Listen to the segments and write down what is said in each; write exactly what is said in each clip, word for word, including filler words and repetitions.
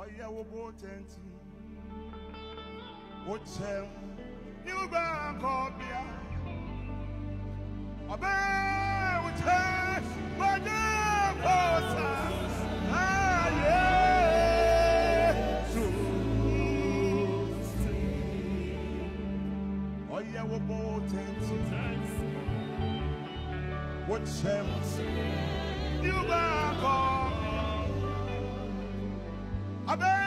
yeah, we both empty. What's him? You back up, yeah. Obey, what's him? But the ah, yeah. Oh, yeah, we both empty. What's him? You back up. Obey.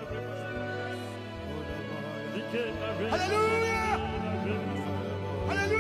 Hallelujah! Hallelujah!